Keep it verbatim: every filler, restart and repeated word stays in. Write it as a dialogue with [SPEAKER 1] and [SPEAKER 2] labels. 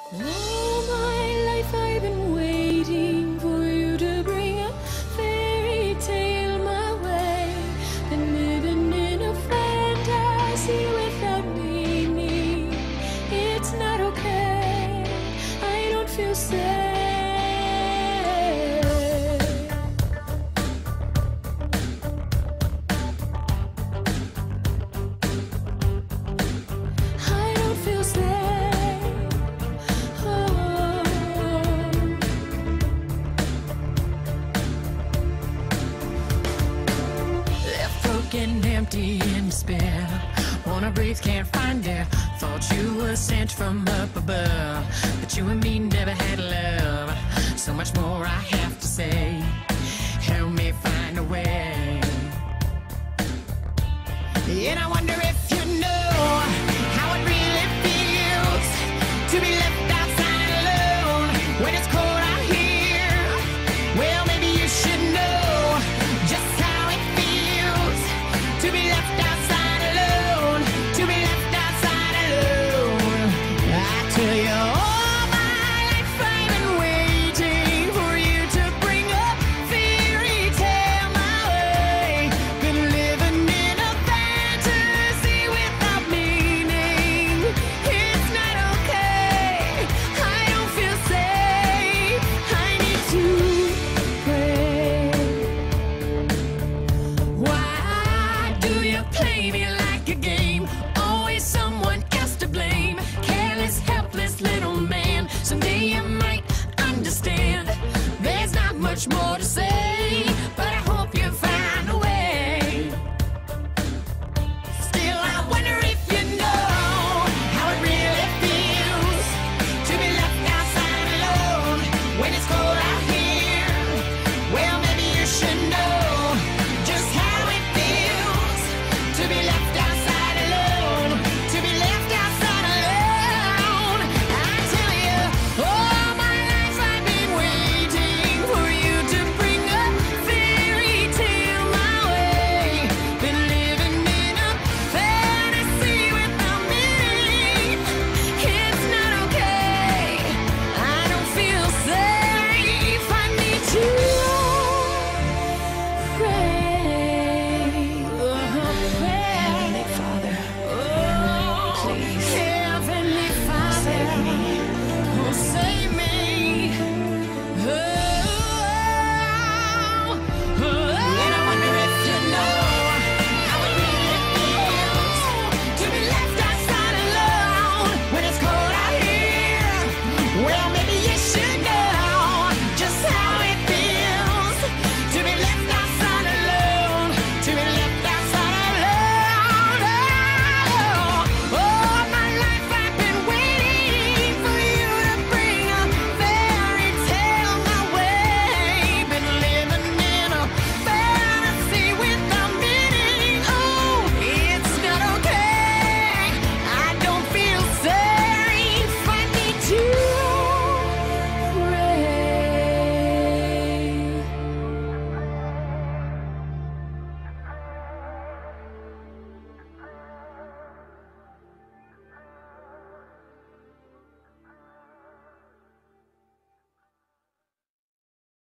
[SPEAKER 1] All my life I've been waiting for you to bring a fairy tale my way. Been living in a fantasy without meaning. It's not okay, I don't feel safe. I don't feel safe. Oh. Left broken, empty, in despair. Wanna breathe, can't find air. Thought you were sent from up above, but you and me never had love. So much more I have to say. Help me find a way. And I wonder if